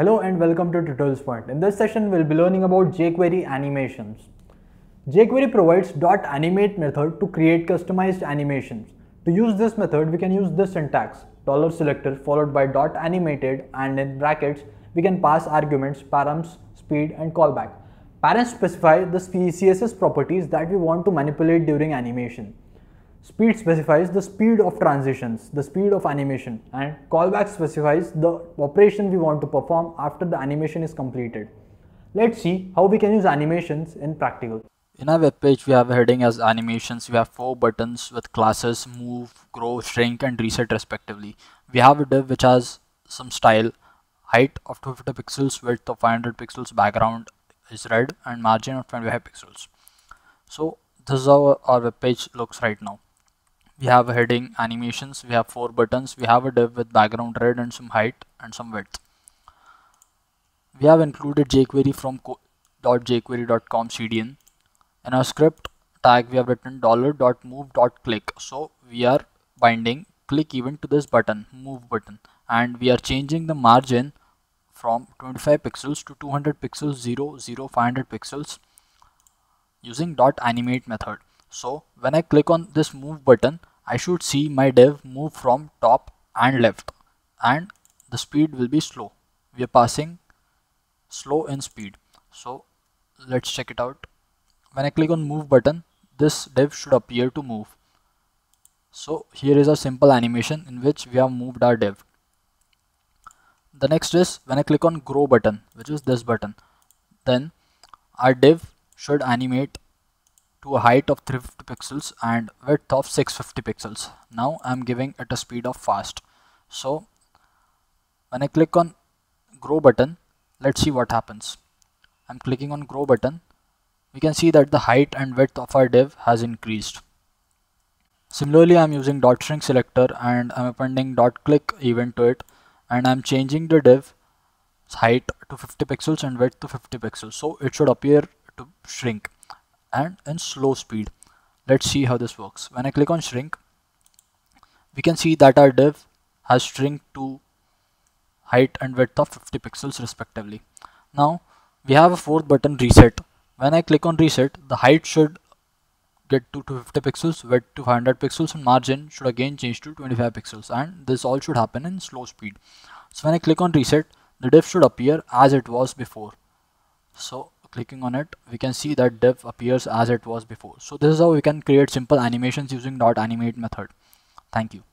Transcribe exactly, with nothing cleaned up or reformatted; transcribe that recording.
Hello and welcome to Tutorials Point. In this session, we'll be learning about jQuery animations. jQuery provides .animate method to create customized animations. To use this method, we can use this syntax, dollar selector followed by .animated, and in brackets, we can pass arguments, params, speed and callback. Params specify the C S S properties that we want to manipulate during animation. Speed specifies the speed of transitions, the speed of animation, and callback specifies the operation we want to perform after the animation is completed. Let's see how we can use animations in practical. In our web page, we have a heading as animations. We have four buttons with classes move, grow, shrink and reset respectively. We have a div which has some style, height of two hundred fifty pixels, width of five hundred pixels, background is red and margin of twenty-five pixels. So this is how our web page looks right now. We have a heading animations, we have four buttons, we have a div with background red and some height and some width. We have included jQuery from .jquery dot com C D N. In our script tag we have written $.move.click. So we are binding click event to this button, move button, and we are changing the margin from twenty-five pixels to two hundred pixels, zero, zero, five hundred pixels using .animate method. So when I click on this move button, I should see my div move from top and left, and the speed will be slow. We are passing slow in speed. So let's check it out. When I click on move button, this div should appear to move. So here is a simple animation in which we have moved our div. The next is when I click on grow button, which is this button, then our div should animate to a height of three hundred fifty pixels and width of six hundred fifty pixels. Now I'm giving it a speed of fast. So when I click on grow button, let's see what happens. I'm clicking on grow button. We can see that the height and width of our div has increased. Similarly, I'm using .shrink selector and I'm appending .click event to it, and I'm changing the div height to fifty pixels and width to fifty pixels. So it should appear to shrink and in slow speed. Let's see how this works. When I click on shrink, we can see that our div has shrunk to height and width of fifty pixels respectively. Now we have a fourth button, reset. When I click on reset, the height should get to two hundred fifty pixels, width to five hundred pixels, and margin should again change to twenty-five pixels, and this all should happen in slow speed. So when I click on reset, the div should appear as it was before. So clicking on it, we can see that div appears as it was before. So this is how we can create simple animations using .animate method. Thank you.